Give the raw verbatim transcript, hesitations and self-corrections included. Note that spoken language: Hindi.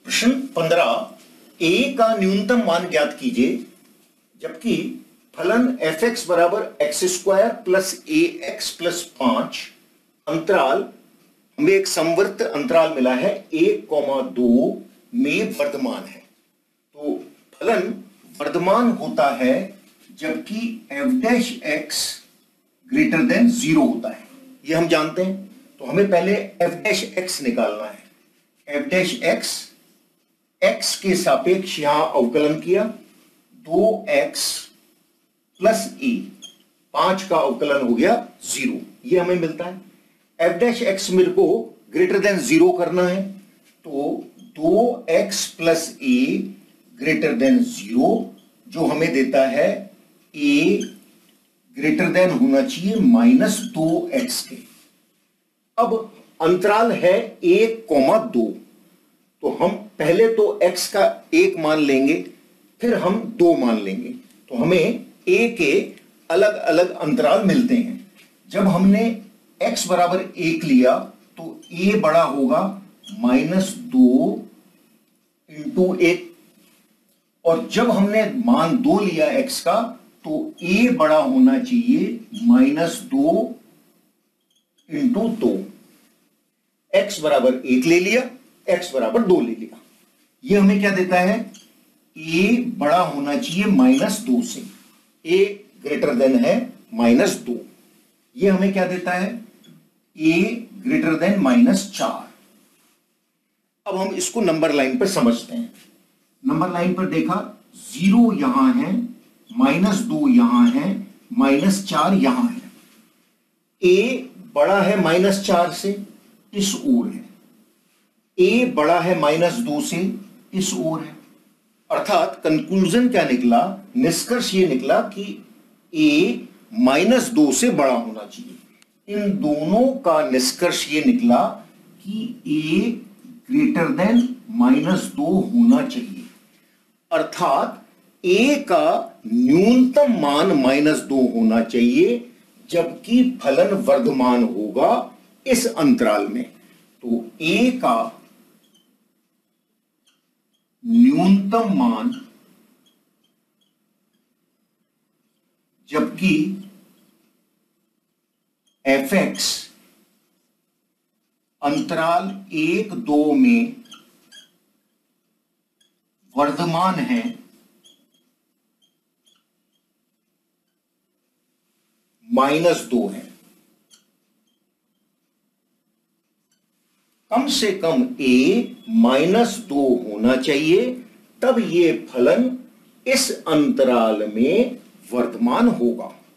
प्रश्न पंद्रह, ए का न्यूनतम मान ज्ञात कीजिए जबकि फलन एफ एक्स बराबर x square plus a x plus पांच अंतराल, हमें एक समवर्त अंतराल मिला है एक कौमा दो में वर्धमान है। तो फलन वर्धमान होता है जबकि f dash x greater than zero होता है, ये हम जानते हैं। तो हमें पहले एफ डैश एक्स निकालना है। एफ डैश एक्स, एक्स के सापेक्ष यहां अवकलन किया, दो एक्स प्लस ए, पांच का अवकलन हो गया जीरो, ये हमें मिलता है। एफ डैश एक्स मेरे को ग्रेटर देन जीरो करना है, तो दो x plus a greater than zero, जो हमें देता है ए ग्रेटर देन होना चाहिए माइनस दो एक्स के। अब अंतराल है एक कौमा दो, तो हम पहले तो x का एक मान लेंगे, फिर हम दो मान लेंगे, तो हमें a के अलग अलग अंतराल मिलते हैं। जब हमने x बराबर एक लिया तो a बड़ा होगा माइनस दो इंटू एक, और जब हमने मान दो लिया x का तो a बड़ा होना चाहिए माइनस दो इंटू दो। x बराबर एक ले लिया, x बराबर दो ले लिया, ये हमें क्या देता है, a बड़ा होना चाहिए माइनस दो से, a ग्रेटर देन है माइनस दो, ये हमें क्या देता है, a ग्रेटर देन माइनस चार। अब हम इसको नंबर लाइन पर समझते हैं। नंबर लाइन पर देखा, जीरो यहां है, माइनस दो यहां है, माइनस चार यहां है। a बड़ा है माइनस चार से, इस ओर है, a बड़ा है माइनस दो से, इस ओर है। अर्थात कंक्लूजन क्या निकला, निष्कर्ष ये निकला कि a माइनस दो से बड़ा होना चाहिए। इन दोनों का निष्कर्ष ये निकला कि a ग्रेटर देन माइनस दो होना चाहिए। अर्थात a का न्यूनतम मान माइनस दो होना चाहिए जबकि फलन वर्धमान होगा इस अंतराल में। तो a का न्यूनतम मान जबकि एफ एक्स अंतराल एक दो में वर्धमान है माइनस दो है। कम से कम a माइनस दो होना चाहिए, तब ये फलन इस अंतराल में वर्धमान होगा।